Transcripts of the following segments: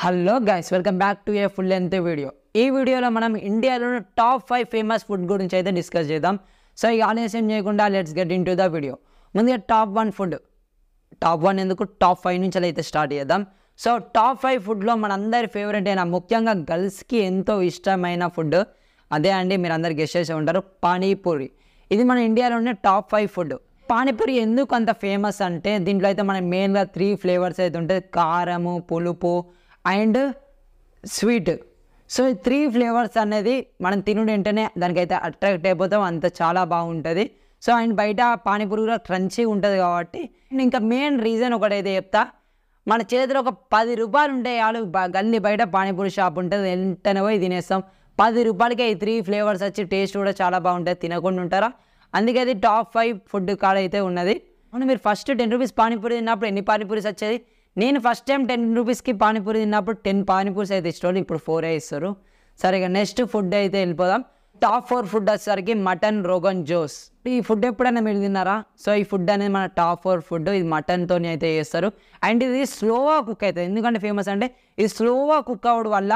Hello guys, welcome back to a full length video. ఈ వీడియోలో మనం ఇండియాలోని టాప్ 5 ఫేమస్ ఫుడ్ గురించి అయితే డిస్కస్ చేద్దాం. సో ఇక ఆలస్యం చేయకుండా let's get in to the video. ముందుగా టాప్ 1 ఫుడ్. టాప్ 1 ఎందుకు, టాప్ 5 నుంచి అయితే స్టార్ట్ చేద్దాం. సో టాప్ 5 ఫుడ్లో మనందరి ఫేవరెట్ అయిన, ముఖ్యంగా గర్ల్స్కి ఎంతో ఇష్టమైన ఫుడ్ అదే అండి. మీరు అందరు గెస్ట్ చేసి ఉంటారు, పానీపూరి. ఇది మన ఇండియాలోనే టాప్ 5 ఫుడ్. పానీపూరి ఎందుకు అంత ఫేమస్ అంటే, దీంట్లో అయితే మనకి మెయిన్గా 3 ఫ్లేవర్స్ అయితే ఉంటుంది: కారము, పులుపు అండ్ స్వీట్. సో ఈ 3 ఫ్లేవర్స్ అనేది మనం తినుడు వెంటనే దానికైతే అట్రాక్ట్ అయిపోతాం, అంత చాలా బాగుంటుంది. సో అండ్ బయట పానీపూరి కూడా క్రంచీ ఉంటుంది కాబట్టి. ఇంకా మెయిన్ రీజన్ ఒకటైతే చెప్తా, మన చేతిలో ఒక 10 రూపాయలు ఉంటే చాలు, గల్లీ బయట పానీపూరి షాప్ ఉంటుంది, వెంటనే పోయి తినేస్తాం. 10 రూపాయలకే ఈ 3 ఫ్లేవర్స్ వచ్చి టేస్ట్ కూడా చాలా బాగుంటుంది, తినకుండా ఉంటారా? అందుకే అది టాప్ 5 ఫుడ్ కాడ అయితే ఉన్నది. అవును, మీరు ఫస్ట్ 10 రూపీస్ పానీపూరి తిన్నప్పుడు ఎన్ని పానీపూరీస్ వచ్చేది? నేను ఫస్ట్ టైం 10 రూపీస్కి పానీపూరి తిన్నప్పుడు 10 పానీపూరీస్ అయితే ఇస్తారు, ఇప్పుడు 4 ఇస్తారు. సరే, ఇక నెక్స్ట్ ఫుడ్ అయితే వెళ్ళిపోదాం. టాప్ 4 ఫుడ్ వచ్చేసరికి మటన్ రోగన్ జోస్. ఈ ఫుడ్ ఎప్పుడైనా మీరు తిన్నారా? సో ఈ ఫుడ్ అనేది మన టాప్ 4 ఫుడ్. ఇది మటన్తో అయితే చేస్తారు అండ్ ఇది స్లోగా కుక్ అవుతుంది. ఎందుకంటే ఫేమస్ అంటే ఇది స్లోగా కుక్ అవ్వడం వల్ల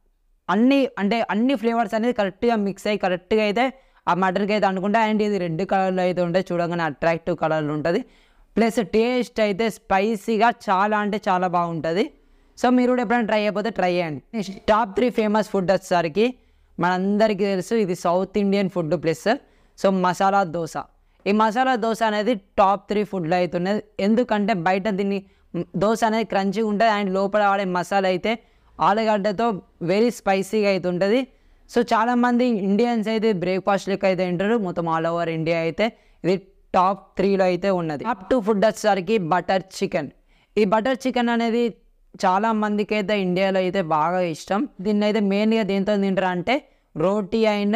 అన్ని ఫ్లేవర్స్ అనేది కరెక్ట్గా మిక్స్ అయ్యి కరెక్ట్గా అయితే ఆ మటన్కి అయితే అనుకుంటా. అండ్ ఇది రెడ్ కలర్లో అయితే ఉంటుంది, చూడగానే అట్రాక్టివ్ కలర్లో ఉంటుంది. ప్లస్ టేస్ట్ అయితే స్పైసీగా చాలా అంటే చాలా బాగుంటుంది. సో మీరు కూడా ఎప్పుడైనా ట్రై అయిపోతే ట్రై చేయండి. నెక్స్ట్ టాప్ 3 ఫేమస్ ఫుడ్ వచ్చేసరికి మనందరికీ తెలుసు, ఇది south Indian food plus so masala dosa. ఈ మసాలా దోశ అనేది టాప్ 3 ఫుడ్లో అవుతున్నది. ఎందుకంటే బయట దీన్ని దోశ అనేది క్రంచీగా ఉంటుంది అండ్ లోపల వాడే మసాలా అయితే ఆలుగడ్డతో వెరీ స్పైసీగా అయితే ఉంటుంది. సో చాలామంది ఇండియన్స్ అయితే బ్రేక్ఫాస్ట్ లెక్క అయితే తింటారు, మొత్తం ఆల్ ఓవర్ ఇండియా అయితే ఇది టాప్ 3లో అయితే ఉన్నది. టాప్ 2 ఫుడ్ వచ్చేసరికి బటర్ చికెన్. ఈ బటర్ చికెన్ అనేది చాలా మందికి అయితే ఇండియాలో అయితే బాగా ఇష్టం. దీన్ని అయితే మెయిన్గా దేంతో తింటారు అంటే రోటీ అండ్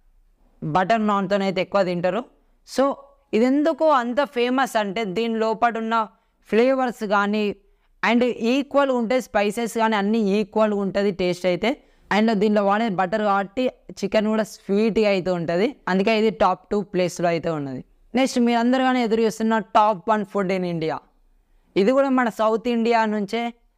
బటర్ నాన్తో అయితే ఎక్కువ తింటారు. సో ఇది ఎందుకు అంత ఫేమస్ అంటే దీని లోపల ఉన్న ఫ్లేవర్స్ కానీ అండ్ ఈక్వల్గా ఉంటాయి, స్పైసెస్ కానీ అన్నీ ఈక్వల్గా ఉంటుంది టేస్ట్ అయితే. అండ్ దీనిలో వాడే బటర్ కాబట్టి చికెన్ కూడా స్వీట్గా అయితే ఉంటుంది. అందుకే ఇది టాప్ 2 ప్లేస్లో అయితే ఉన్నది. నెక్స్ట్ మీరు అందరూ కానీ ఎదురు చూస్తున్న టాప్ 1 ఫుడ్ ఇన్ ఇండియా. ఇది కూడా మన సౌత్ ఇండియా నుంచే.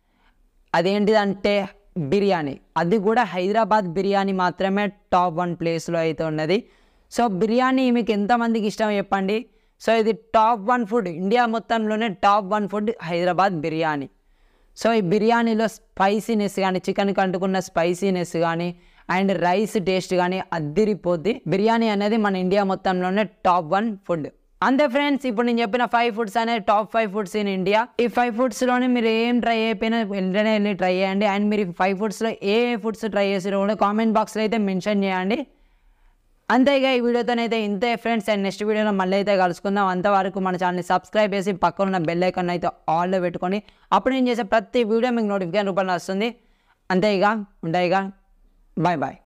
అదేంటిదంటే బిర్యానీ. అది కూడా హైదరాబాద్ బిర్యానీ మాత్రమే టాప్ 1 ప్లేస్లో అయితే ఉన్నది. సో బిర్యానీ మీకు ఎంతమందికి ఇష్టం చెప్పండి. సో ఇది టాప్ 1 ఫుడ్, ఇండియా మొత్తంలోనే top 1 food Hyderabad biryani. So ఈ బిర్యానీలో స్పైసీనెస్ కానీ, చికెన్కి అంటుకున్న స్పైసీనెస్ కానీ అండ్ రైస్ టేస్ట్ కానీ అద్దిరిపోద్ది. బిర్యానీ అనేది మన ఇండియా మొత్తంలోనే టాప్ 1 ఫుడ్. అంతే ఫ్రెండ్స్, ఇప్పుడు నేను చెప్పిన 5 ఫుడ్స్ అనేది టాప్ 5 ఫుడ్స్ ఇన్ ఇండియా. ఈ 5 ఫుడ్స్లోనే మీరు ఏం ట్రై అయిపోయినా వెంటనే వెళ్ళి ట్రై చేయండి. అండ్ మీరు 5 ఫుడ్స్లో ఏ ఫుడ్స్ ట్రై చేసారో కూడా కామెంట్ బాక్స్లో అయితే మెన్షన్ చేయండి. అంతేగా ఈ వీడియోతోనైతే ఇంతే ఫ్రెండ్స్. అండ్ నెక్స్ట్ వీడియోలో మళ్ళీ అయితే కలుసుకుందాం. అంతవరకు మన ఛానల్ని సబ్స్క్రైబ్ చేసి పక్కన ఉన్న బెల్ ఐకాన్ అయితే ఆల్లో పెట్టుకొని అప్పుడు నేను చేసే ప్రతి వీడియో మీకు నోటిఫికేషన్ రూపంలో వస్తుంది. అంతే ఇక ఉంటాయిగా, బాయ్ బాయ్.